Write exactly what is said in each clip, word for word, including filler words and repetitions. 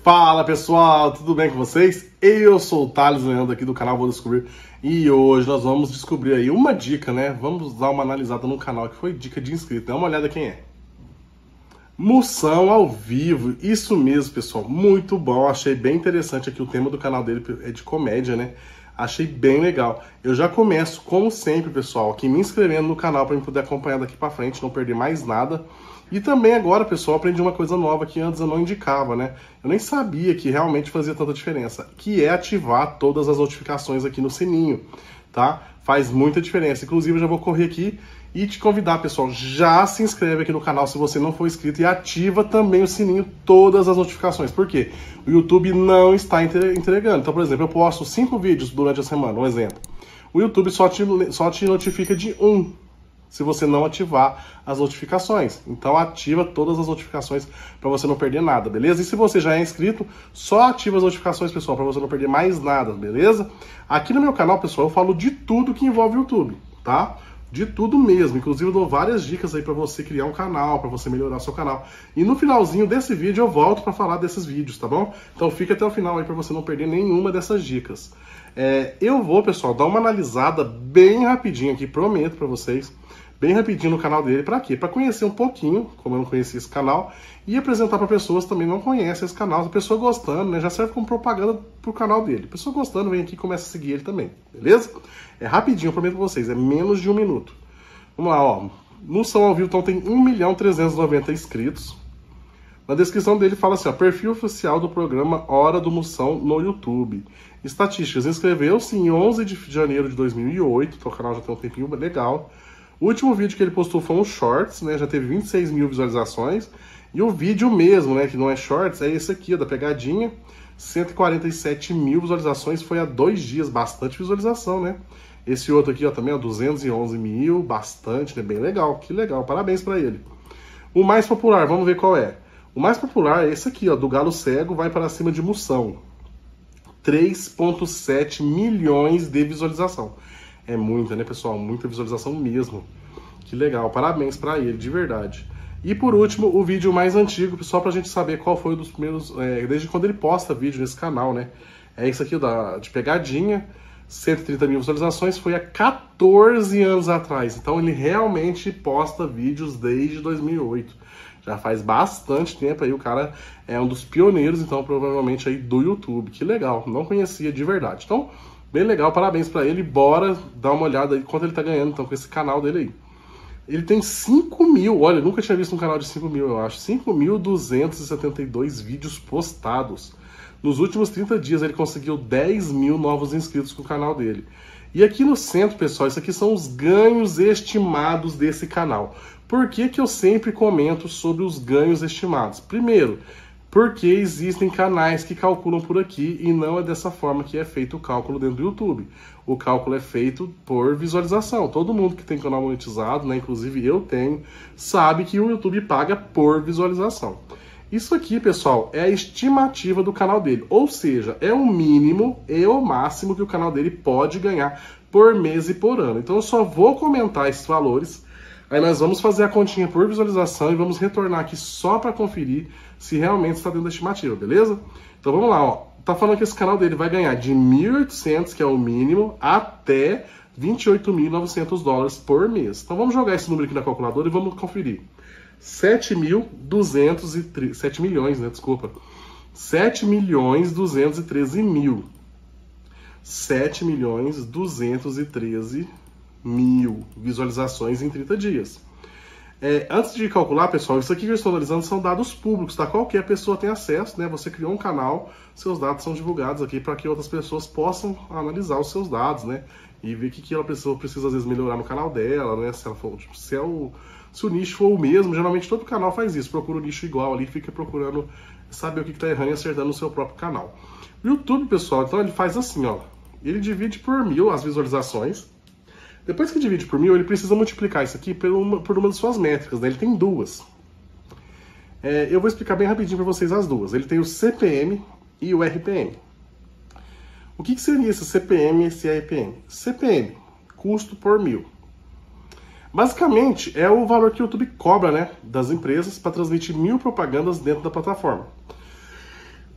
Fala pessoal, tudo bem com vocês? Eu sou o Thales Leandro aqui do canal Vou Descobrir e hoje nós vamos descobrir aí uma dica, né? Vamos dar uma analisada no canal que foi dica de inscrito. Dá uma olhada quem é. Moção ao vivo, isso mesmo pessoal, muito bom, achei bem interessante aqui o tema do canal dele, é de comédia, né? Achei bem legal. Eu já começo, como sempre pessoal, aqui me inscrevendo no canal para eu poder acompanhar daqui para frente, não perder mais nada. E também agora, pessoal, aprendi uma coisa nova que antes eu não indicava, né? Eu nem sabia que realmente fazia tanta diferença, que é ativar todas as notificações aqui no sininho, tá? Faz muita diferença. Inclusive, eu já vou correr aqui e te convidar, pessoal, já se inscreve aqui no canal se você não for inscrito e ativa também o sininho, todas as notificações. Por quê? O YouTube não está entregando. Então, por exemplo, eu posto cinco vídeos durante a semana, um exemplo. O YouTube só te, só te notifica de um, se você não ativar as notificações. Então ativa todas as notificações para você não perder nada, beleza? E se você já é inscrito, só ativa as notificações, pessoal, para você não perder mais nada, beleza? Aqui no meu canal, pessoal, eu falo de tudo que envolve o YouTube, tá? De tudo mesmo, inclusive eu dou várias dicas aí para você criar um canal, para você melhorar seu canal. E no finalzinho desse vídeo eu volto para falar desses vídeos, tá bom? Então fica até o final aí para você não perder nenhuma dessas dicas. É, eu vou, pessoal, dar uma analisada bem rapidinho aqui, prometo para vocês, bem rapidinho no canal dele. Para quê? Para conhecer um pouquinho, como eu não conhecia esse canal, e apresentar para pessoas que também não conhecem esse canal. A pessoa gostando, né, já serve como propaganda pro canal dele. A pessoa gostando, vem aqui e começa a seguir ele também, beleza? É rapidinho, eu prometo para vocês, é menos de um minuto. Vamos lá, ó. Moção ao vivo, então, tem um milhão trezentos e noventa inscritos. Na descrição dele fala assim, ó, perfil oficial do programa Hora do Moção no YouTube. Estatísticas, inscreveu-se em onze de janeiro de dois mil e oito, então o canal já tem um tempinho legal. O último vídeo que ele postou foi um Shorts, né, já teve vinte e seis mil visualizações. E o vídeo mesmo, né, que não é Shorts, é esse aqui, ó, da pegadinha, cento e quarenta e sete mil visualizações, foi há dois dias, bastante visualização, né? Esse outro aqui, ó, também, ó, duzentos e onze mil, bastante, né, bem legal, que legal, parabéns pra ele. O mais popular, vamos ver qual é. O mais popular é esse aqui, ó, do Galo Cego, vai para cima de Moção. três vírgula sete milhões de visualização. É muita, né, pessoal? Muita visualização mesmo. Que legal, parabéns pra ele, de verdade. E por último, o vídeo mais antigo, só pra gente saber qual foi um dos primeiros, é, desde quando ele posta vídeo nesse canal, né? É isso aqui, da, de pegadinha, cento e trinta mil visualizações, foi há quatorze anos atrás. Então ele realmente posta vídeos desde dois mil e oito. Já faz bastante tempo aí, o cara é um dos pioneiros, então, provavelmente aí do YouTube. Que legal, não conhecia de verdade. Então, bem legal, parabéns pra ele. Bora dar uma olhada aí quanto ele tá ganhando, então, com esse canal dele aí. Ele tem cinco mil, olha, eu nunca tinha visto um canal de cinco mil, eu acho. cinco mil duzentos e setenta e dois vídeos postados. Nos últimos trinta dias ele conseguiu dez mil novos inscritos com o canal dele. E aqui no centro, pessoal, isso aqui são os ganhos estimados desse canal. Por que que eu sempre comento sobre os ganhos estimados? Primeiro, porque existem canais que calculam por aqui e não é dessa forma que é feito o cálculo dentro do YouTube. O cálculo é feito por visualização. Todo mundo que tem canal monetizado, né, inclusive eu tenho, sabe que o YouTube paga por visualização. Isso aqui, pessoal, é a estimativa do canal dele, ou seja, é o mínimo e o máximo que o canal dele pode ganhar por mês e por ano. Então eu só vou comentar esses valores, aí nós vamos fazer a continha por visualização e vamos retornar aqui só para conferir se realmente está dentro da estimativa, beleza? Então vamos lá, ó. Tá falando que esse canal dele vai ganhar de mil e oitocentos, que é o mínimo, até vinte e oito mil e novecentos dólares por mês. Então vamos jogar esse número aqui na calculadora e vamos conferir. sete mil duzentos e treze, sete milhões, né, desculpa. sete milhões duzentos e treze mil. sete milhões duzentos e treze mil visualizações em trinta dias. É, antes de calcular, pessoal, isso aqui que eu estou analisando são dados públicos, tá? Qualquer pessoa tem acesso, né? Você criou um canal, seus dados são divulgados aqui para que outras pessoas possam analisar os seus dados, né? E ver o que, que ela precisa, precisa, às vezes, melhorar no canal dela, né? Se, ela for, tipo, se, é o, se o nicho for o mesmo, geralmente todo canal faz isso, procura um nicho igual ali, fica procurando saber o que está errando e acertando no seu próprio canal. O YouTube, pessoal, então ele faz assim, ó. Ele divide por mil as visualizações. Depois que divide por mil, ele precisa multiplicar isso aqui por uma, por uma das suas métricas, né? Ele tem duas. É, eu vou explicar bem rapidinho para vocês as duas. Ele tem o C P M e o R P M. O que, que seria esse C P M e esse R P M? C P M, custo por mil. Basicamente, é o valor que o YouTube cobra, né, das empresas para transmitir mil propagandas dentro da plataforma.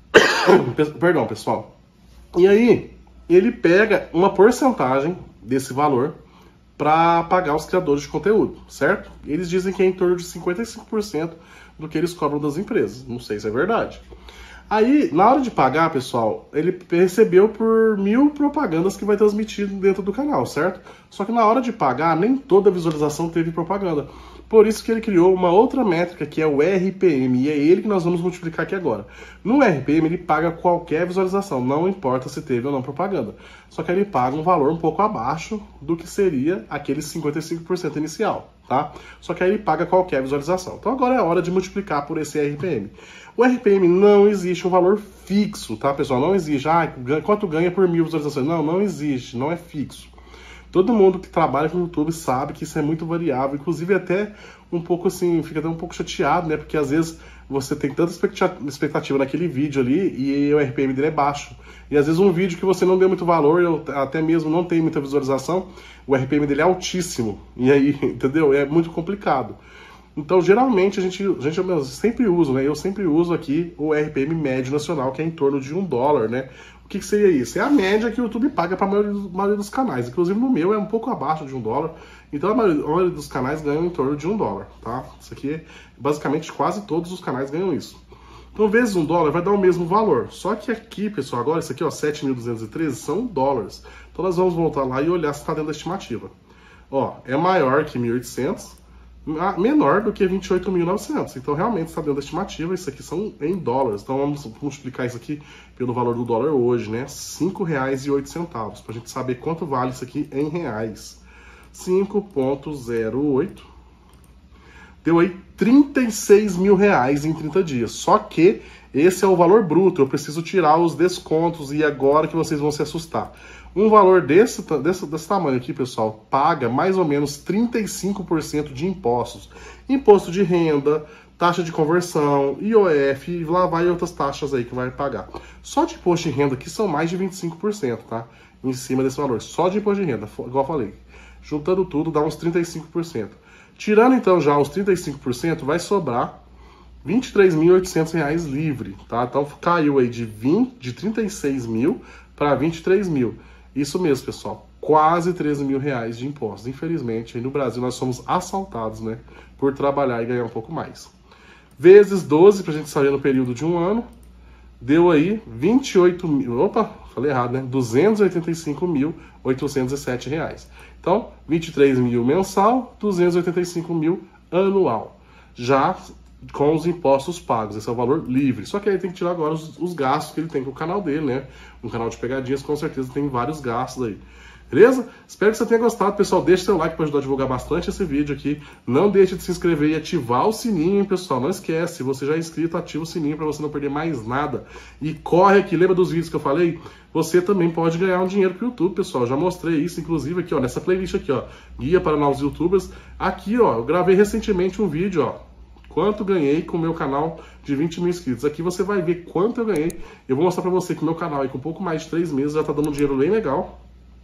Perdão, pessoal. E aí, ele pega uma porcentagem desse valor para pagar os criadores de conteúdo, certo? Eles dizem que é em torno de cinquenta e cinco por cento do que eles cobram das empresas. Não sei se é verdade. Aí, na hora de pagar, pessoal, ele recebeu por mil propagandas que vai transmitir dentro do canal, certo? Só que na hora de pagar, nem toda visualização teve propaganda. Por isso que ele criou uma outra métrica, que é o R P M, e é ele que nós vamos multiplicar aqui agora. No R P M, ele paga qualquer visualização, não importa se teve ou não propaganda. Só que ele paga um valor um pouco abaixo do que seria aquele cinquenta e cinco por cento inicial, tá? Só que aí ele paga qualquer visualização. Então agora é a hora de multiplicar por esse R P M. O R P M não existe um valor fixo, tá, pessoal? Não existe, ah, quanto ganha por mil visualizações? Não, não existe, não é fixo. Todo mundo que trabalha com o YouTube sabe que isso é muito variável, inclusive até um pouco assim, fica até um pouco chateado, né? Porque às vezes você tem tanta expectativa naquele vídeo ali e o R P M dele é baixo. E às vezes um vídeo que você não deu muito valor, ou até mesmo não tem muita visualização, o R P M dele é altíssimo. E aí, entendeu? É muito complicado. Então, geralmente, a gente, a gente eu sempre uso, né? Eu sempre uso aqui o R P M médio nacional, que é em torno de um dólar, né? O que, que seria isso? É a média que o YouTube paga para a maioria, maioria dos canais. Inclusive no meu é um pouco abaixo de um dólar. Então a maioria, a maioria dos canais ganham em torno de um dólar, tá? Isso aqui, basicamente, quase todos os canais ganham isso. Então, vezes um dólar vai dar o mesmo valor. Só que aqui, pessoal, agora isso aqui, ó, sete mil duzentos e treze são dólares. Então nós vamos voltar lá e olhar se está dentro da estimativa. Ó, é maior que mil e oitocentos. Menor do que vinte e oito mil e novecentos. Então, realmente está dentro da estimativa. Isso aqui são em dólares. Então, vamos multiplicar isso aqui pelo valor do dólar hoje, né? cinco reais e oito centavos. Para a gente saber quanto vale isso aqui em reais. cinco vírgula zero oito. Deu aí trinta e seis mil reais em trinta dias. Só que esse é o valor bruto. Eu preciso tirar os descontos e agora que vocês vão se assustar. Um valor desse, desse, desse tamanho aqui, pessoal, paga mais ou menos trinta e cinco por cento de impostos. Imposto de renda, taxa de conversão, I O F, e lá vai outras taxas aí que vai pagar. Só de imposto de renda aqui são mais de vinte e cinco por cento, tá? Em cima desse valor. Só de imposto de renda, igual eu falei. Juntando tudo, dá uns trinta e cinco por cento. Tirando, então, já os trinta e cinco por cento, vai sobrar vinte e três mil e oitocentos reais livre, tá? Então, caiu aí de, vinte, de trinta e seis mil para vinte e três mil. Isso mesmo, pessoal, quase treze mil reais de impostos. Infelizmente, aí no Brasil nós somos assaltados, né, por trabalhar e ganhar um pouco mais. Vezes doze, pra gente sair no período de um ano, deu aí vinte e oito mil, opa, falei errado, né, duzentos e oitenta e cinco mil, oitocentos e sete reais. Então, vinte e três mil mensal, duzentos e oitenta e cinco mil anual. Já com os impostos pagos, esse é o valor livre. Só que aí tem que tirar agora os, os gastos que ele tem com o canal dele, né? Um canal de pegadinhas, com certeza tem vários gastos aí. Beleza? Espero que você tenha gostado, pessoal. Deixe seu like para ajudar a divulgar bastante esse vídeo aqui. Não deixe de se inscrever e ativar o sininho, hein, pessoal. Não esquece, se você já é inscrito, ativa o sininho para você não perder mais nada. E corre aqui, lembra dos vídeos que eu falei? Você também pode ganhar um dinheiro pro YouTube, pessoal. Já mostrei isso, inclusive, aqui, ó, nessa playlist aqui, ó. Guia para novos YouTubers. Aqui, ó, eu gravei recentemente um vídeo, ó. Quanto ganhei com o meu canal de vinte mil inscritos. Aqui você vai ver quanto eu ganhei. Eu vou mostrar pra você que o meu canal aí com um pouco mais de três meses já tá dando um dinheiro bem legal.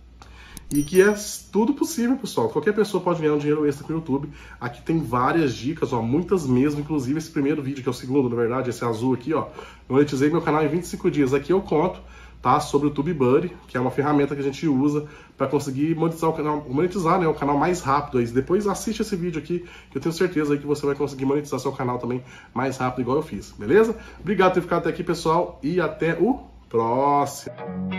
E que é tudo possível, pessoal. Qualquer pessoa pode ganhar um dinheiro extra com o YouTube. Aqui tem várias dicas, ó, muitas mesmo. Inclusive esse primeiro vídeo, que é o segundo, na verdade, esse azul aqui, ó. Eu monetizei meu canal em vinte e cinco dias. Aqui eu conto, tá, sobre o TubeBuddy, que é uma ferramenta que a gente usa para conseguir monetizar o canal, monetizar, né, o canal mais rápido. Aí depois assiste esse vídeo aqui, que eu tenho certeza aí que você vai conseguir monetizar seu canal também mais rápido, igual eu fiz, beleza? Obrigado por ter ficado até aqui, pessoal, e até o próximo.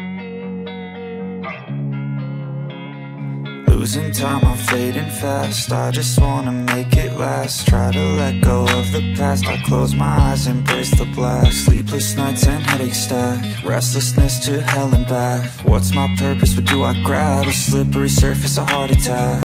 Losing time, I'm fading fast. I just wanna make it last. Try to let go of the past. I close my eyes, embrace the blast. Sleepless nights and headaches stack. Restlessness to hell and back. What's my purpose? What do I grab? A slippery surface, a heart attack.